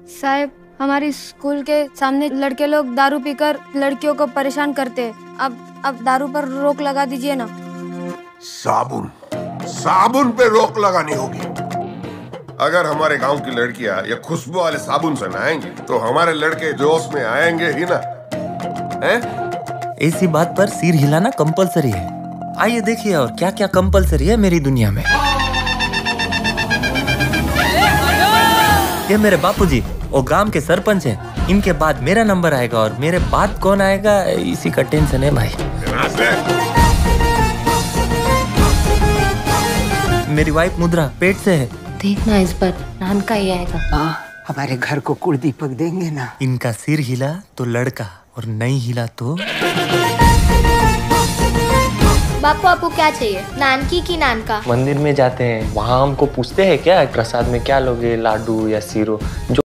साहब, हमारी स्कूल के सामने लड़के लोग दारू पीकर लड़कियों को परेशान करते हैं। अब दारू पर रोक लगा दीजिए ना। साबुन साबुन पे रोक लगानी होगी। अगर हमारे गांव की लड़कियां ये खुशबू वाले साबुन से नहाएंगी तो हमारे लड़के जोश में आएंगे ही ना। हैं? ऐसी बात पर सिर हिलाना कंपलसरी है। आइए देखिए और क्या क्या कंपलसरी है मेरी दुनिया में। ये मेरे बापूजी वो गांव के सरपंच हैं। इनके बाद मेरा नंबर आएगा और मेरे बाद कौन आएगा इसी का टेंशन है भाई। मेरी वाइफ मुद्रा पेट से है। देखना इस बार नान का ही आएगा। हमारे घर को कुल दीपक देंगे ना। इनका सिर हिला तो लड़का और नहीं हिला तो बापू आपको क्या चाहिए, नानकी की नान का? मंदिर में जाते हैं, वहाँ हमको पूछते हैं क्या प्रसाद में क्या लोगे, लाडू या सीरो। जो